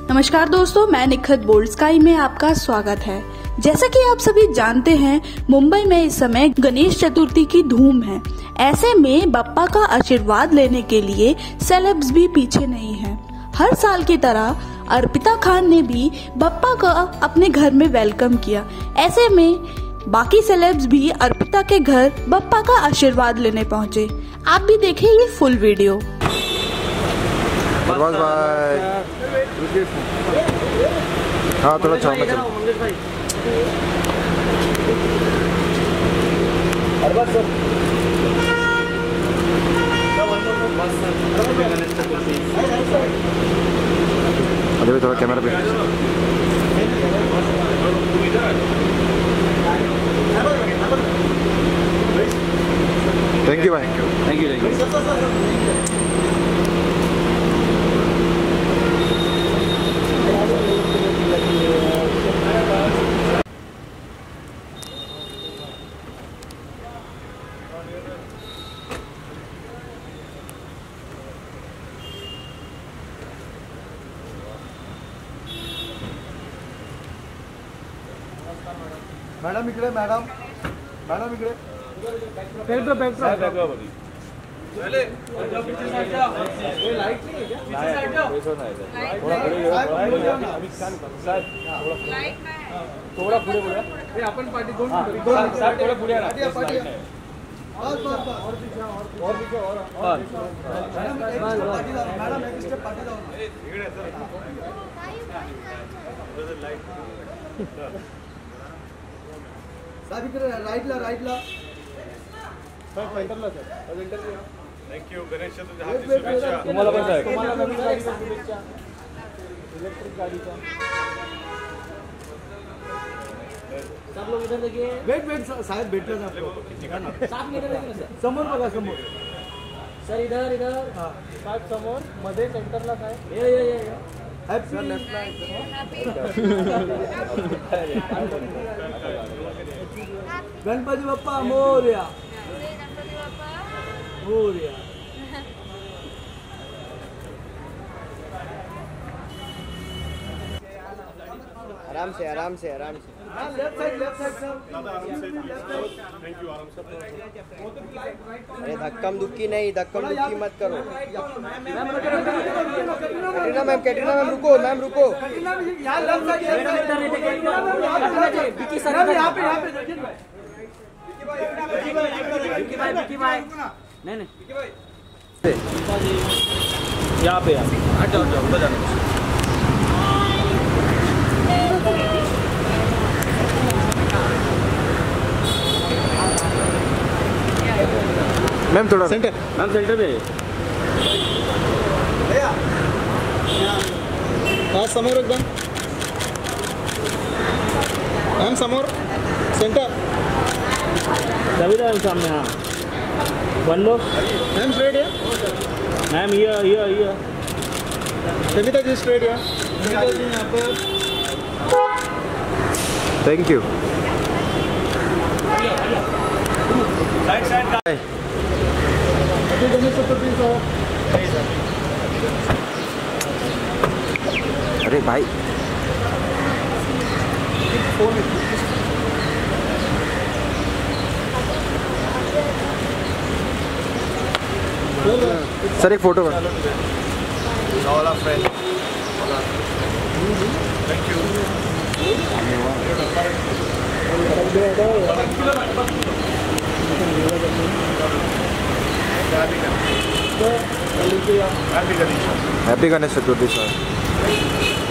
नमस्कार दोस्तों, मैं निखत बोल्ड स्काई में आपका स्वागत है। जैसा कि आप सभी जानते हैं, मुंबई में इस समय गणेश चतुर्थी की धूम है। ऐसे में बप्पा का आशीर्वाद लेने के लिए सेलेब्स भी पीछे नहीं हैं। हर साल की तरह अर्पिता खान ने भी बप्पा का अपने घर में वेलकम किया। ऐसे में बाकी सेलेब्स भी अर्पिता के घर बप्पा का आशीर्वाद लेने पहुंचे। आप भी देखें ये फुल वीडियो। हाँ थोड़ा चल अभी थोड़ा कैमरा पे। थैंक यू भाई। Thank you. मैडम इकडे, मैडम इकडे थोड़ा पुढे आपण पाठी दोन थोड़ा पुढे मैडम एक स्टेप पाठी साहब इकडे राईटला सेंटरला sir interview. Thank you. Ganesh Chaturthi हार्दिक शुभेच्छा। तुम्हाला पण साहेब शुभेच्छा इलेक्ट्रिक गाडीचा। सब लोग इधर देखिए। वेट साहेब भेटलं आपको। साफ निकल सर समोर बघा समोर सर इधर हां साहेब समोर मध्ये सेंटरला काय ये हैप्पी गणपति बप्पा मोरया। आराम से left side sir. Thank you. आराम से। अरे धक्कम दुक्की मत करो। कैटरीना मैम रुको। यहाँ लेफ्ट साइड यहाँ पे विकी भाई नहीं यहाँ पे हट जाओ उधर जाना। मैम थोड़ा सेंटर पे हाँ समोर एकदम मैम समोर सेंटर मैम सामने। हाँ वन लो मैम स्ट्रेट है मैम ये सविता जी स्ट्रेट है यहाँ पर। Thank you. अरे भाई सर एक फोटो कर। Thank you. Happy Ganesh Chaturthi sir.